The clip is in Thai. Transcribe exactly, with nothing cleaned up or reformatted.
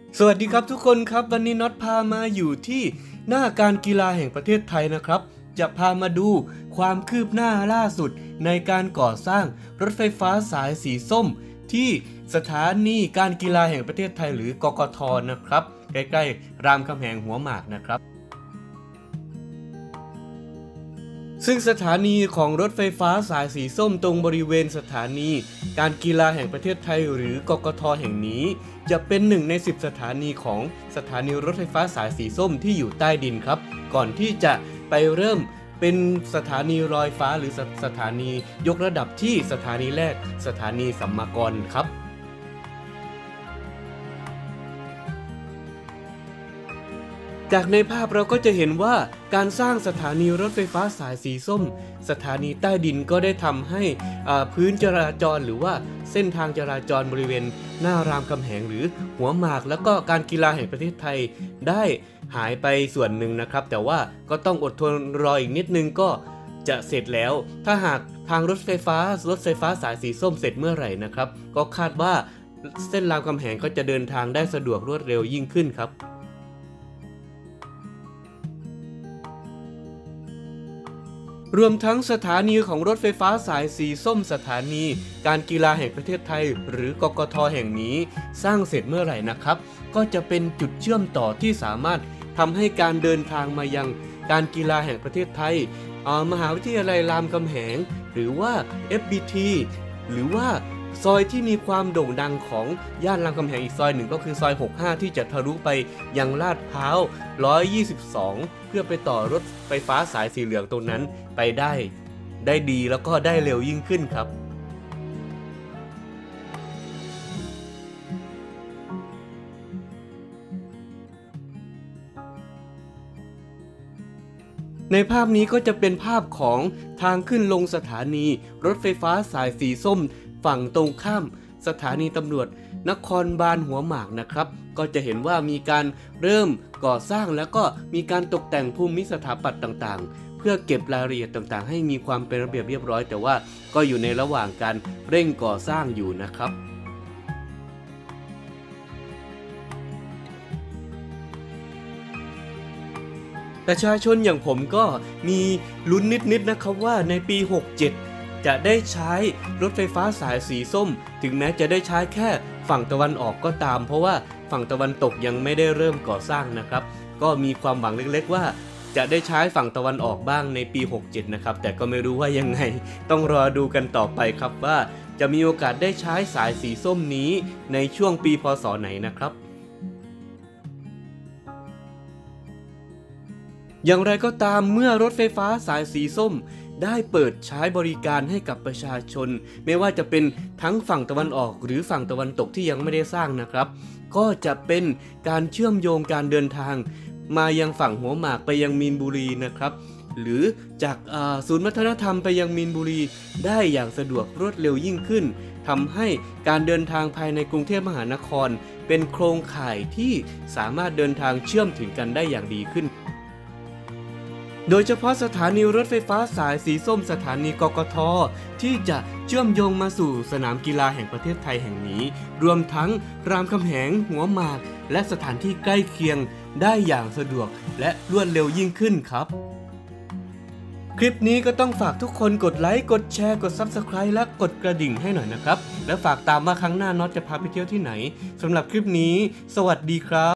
สวัสดีครับทุกคนครับวันนี้น็อตพามาอยู่ที่หน้าการกีฬาแห่งประเทศไทยนะครับจะพามาดูความคืบหน้าล่าสุดในการก่อสร้างรถไฟฟ้าสายสีส้มที่สถานีการกีฬาแห่งประเทศไทยหรือกกท.นะครับใกล้ๆรามคำแหงหัวหมากนะครับซึ่งสถานีของรถไฟฟ้าสายสีส้มตรงบริเวณสถานีการกีฬาแห่งประเทศไทยหรือกกท.แห่งนี้จะเป็นหนึ่งในสิบสถานีของสถานีรถไฟฟ้าสายสีส้มที่อยู่ใต้ดินครับก่อนที่จะไปเริ่มเป็นสถานีลอยฟ้าหรือสสถานียกระดับที่สถานีแรกสถานีสัมมากรครับจากในภาพเราก็จะเห็นว่าการสร้างสถานีรถไฟฟ้าสายสีส้มสถานีใต้ดินก็ได้ทำให้พื้นจราจรหรือว่าเส้นทางจราจรบริเวณหน้ารามคำแหงหรือหัวหมากแล้วก็การกีฬาแห่งประเทศไทยได้หายไปส่วนหนึ่งนะครับแต่ว่าก็ต้องอดทนรออีกนิดนึงก็จะเสร็จแล้วถ้าหากทางรถไฟฟ้ารถไฟฟ้าสายสีส้มเสร็จเมื่อไหร่นะครับก็คาดว่าเส้นรามคำแหงก็จะเดินทางได้สะดวกรวดเร็วยิ่งขึ้นครับรวมทั้งสถานีของรถไฟฟ้าสายสีส้มสถานีการกีฬาแห่งประเทศไทยหรือกกท.แห่งนี้สร้างเสร็จเมื่อไหร่นะครับก็จะเป็นจุดเชื่อมต่อที่สามารถทำให้การเดินทางมายังการกีฬาแห่งประเทศไทยมหาวิทยาลัยรามคำแหงหรือว่า เอฟ บี ที หรือว่าซอยที่มีความโด่งดังของย่านรามคำแหงอีกซอยหนึ่งก็คือซอยหกสิบห้าที่จะทะลุไปยังลาดพร้าวหนึ่งร้อยยี่สิบสองเพื่อไปต่อรถไฟฟ้าสายสีเหลืองตรงนั้นไปได้ได้ดีแล้วก็ได้เร็วยิ่งขึ้นครับในภาพนี้ก็จะเป็นภาพของทางขึ้นลงสถานีรถไฟฟ้าสายสีส้มฝั่งตรงข้ามสถานีตำรวจนครบาลหัวหมากนะครับก็จะเห็นว่ามีการเริ่มก่อสร้างแล้วก็มีการตกแต่งภูมิสถาปัตย์ต่างๆเพื่อเก็บรายละเอียดต่างๆให้มีความเป็นระเบียบเรียบร้อยแต่ว่าก็อยู่ในระหว่างการเร่งก่อสร้างอยู่นะครับประชาชนอย่างผมก็มีลุ้นนิดๆนะครับว่าในปีหกสิบเจ็ดจะได้ใช้รถไฟฟ้าสายสีส้มถึงแม้จะได้ใช้แค่ฝั่งตะวันออกก็ตามเพราะว่าฝั่งตะวันตกยังไม่ได้เริ่มก่อสร้างนะครับก็มีความหวังเล็กๆว่าจะได้ใช้ฝั่งตะวันออกบ้างในปีหกสิบเจ็ดนะครับแต่ก็ไม่รู้ว่ายังไงต้องรอดูกันต่อไปครับว่าจะมีโอกาสได้ใช้สายสีส้มนี้ในช่วงปีพ.ศ.ไหนนะครับอย่างไรก็ตามเมื่อรถไฟฟ้าสายสีส้มได้เปิดใช้บริการให้กับประชาชนไม่ว่าจะเป็นทั้งฝั่งตะวันออกหรือฝั่งตะวันตกที่ยังไม่ได้สร้างนะครับก็จะเป็นการเชื่อมโยงการเดินทางมายังฝั่งหัวหมากไปยังมีนบุรีนะครับหรือจากศูนย์วัฒนธรรมไปยังมีนบุรีได้อย่างสะดวกรวดเร็วยิ่งขึ้นทำให้การเดินทางภายในกรุงเทพมหานครเป็นโครงข่ายที่สามารถเดินทางเชื่อมถึงกันได้อย่างดีขึ้นโดยเฉพาะสถานีรถไฟฟ้าสายสีส้มสถานีกกท.ที่จะเชื่อมโยงมาสู่สนามกีฬาแห่งประเทศไทยแห่งนี้รวมทั้งรามคำแหงหัวหมากและสถานที่ใกล้เคียงได้อย่างสะดวกและรวดเร็วยิ่งขึ้นครับคลิปนี้ก็ต้องฝากทุกคนกดไลค์กดแชร์กด ซับสไครบ์ และกดกระดิ่งให้หน่อยนะครับและฝากตามว่าครั้งหน้าน็อตจะพาไปเที่ยวที่ไหนสำหรับคลิปนี้สวัสดีครับ